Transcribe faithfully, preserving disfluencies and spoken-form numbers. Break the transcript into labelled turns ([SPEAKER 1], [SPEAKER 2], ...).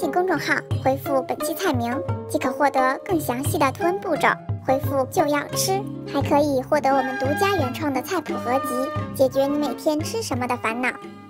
[SPEAKER 1] 信公众号，回复本期菜名即可获得更详细的图文步骤。回复就要吃，还可以获得我们独家原创的菜谱合集，解决你每天吃什么的烦恼。